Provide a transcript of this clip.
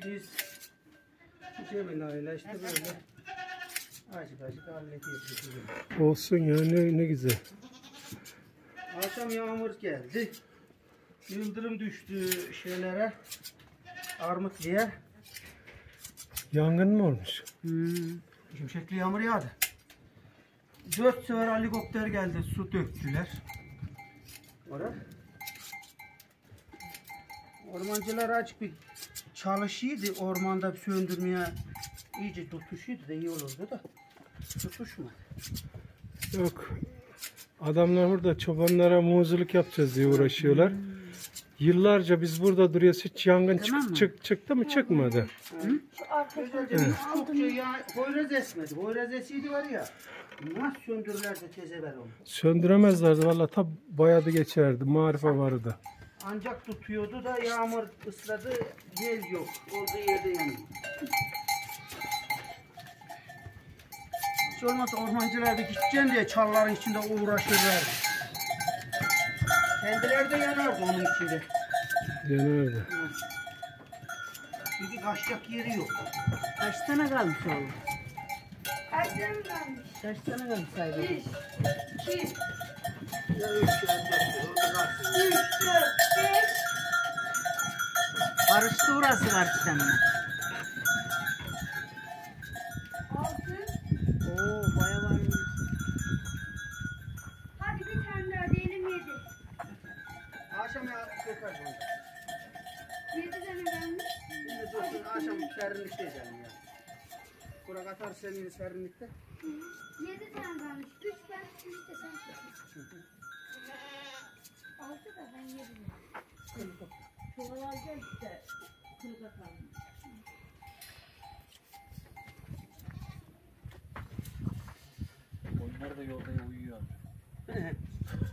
biz Cemile'yle işte böyle acık hallediyoruz. Olsun ya, ne güzel. Akşam yağmur geldi. Yıldırım düştü şeylere. Armut diye. Yangın mı olmuş? Şimşekli yağmur yağdı. 4 sefer helikopter geldi, su döktüler. Ormancılar açık bir çalışıydı, ormanda söndürmeye iyice tutuşuydu da iyi olurdu da tutuşmadı. Yok. Adamlar burada çobanlara muzuluk yapacağız diye uğraşıyorlar. Yıllarca biz burada duruyoruz, hiç yangın çıktı mı çıkmadı. Güzelce çokça ya Poyraz esmedi. Poyraz esiydi var ya. Nasıl söndürürlerse tezeber onu. Söndüremezlerdi vallahi, tabi bayağı da geçerdi. Marife vardı. Ancak tutuyordu da yağmur ısladı, yel yok. Olduğu yerde yanıyor. Hiç olmazsa ormancılar da gideceğim diye çalların içinde uğraşırlar. Kendileri de yanardı onun içinde. Yanardı. Çünkü kaçacak yeri yok. Kaç tane kalmış oğlum? Kaç tane kalmış? Kaç tane kalmış sahibi? 1, 2, 3, 4, 5. Ya 3 Karıştı burası kaç tane? 6. Oo baya varmış. Hadi bir tane daha diyelim 7. Akşam ya tekrar bunu. 7 tane kalmış. Şimdi dursun akşam serinlikte edelim ya. Kurak atar senin serinlikte. 7 tane kalmış. 3 ben, 3 de sen. 6 da ben 7. Çoğalarca işte kırık atalım. Onlar da yolda uyuyor.